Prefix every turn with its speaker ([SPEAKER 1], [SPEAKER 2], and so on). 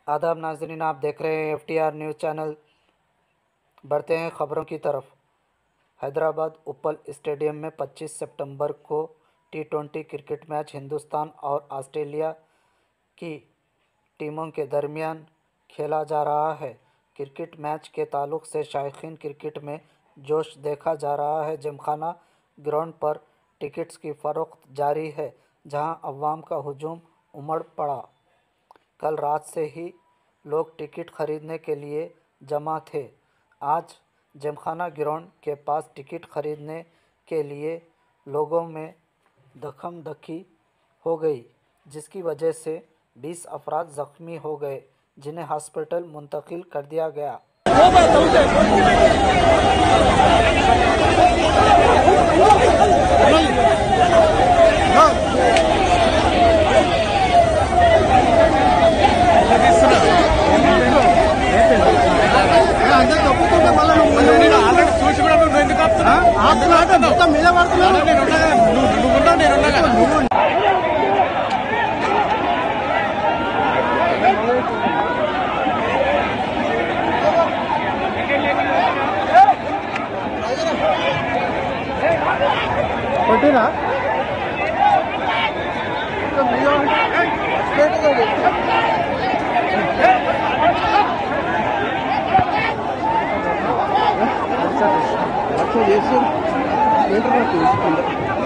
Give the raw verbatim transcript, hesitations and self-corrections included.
[SPEAKER 1] आदाब नाज़रीन, आप देख रहे हैं F T R news channel. बढ़ते हैं ख़बरों की तरफ। हैदराबाद उपल स्टेडियम में पच्चीस सितंबर को T twenty cricket match Hindustan और ऑस्ट्रेलिया की टीमों के दरमियान खेला जा रहा है। क्रिकेट मैच के ताल्लुक से शायकीन क्रिकेट में जोश देखा जा रहा है। जिमखाना ग्राउंड पर टिकट्स की फ़रोख्त जारी है, जहां अवाम का हुजूम उमड़ पड़ा। कल रात से ही लोग टिकट खरीदने के लिए जमा थे। आज जिमखाना ग्राउंड के पास टिकट खरीदने के लिए लोगों में धक्म धक्की हो गई, जिसकी वजह से बीस अफराद ज़ख्मी हो गए, जिन्हें हॉस्पिटल मुंतकिल कर दिया गया।
[SPEAKER 2] కొట్టిరా చేసి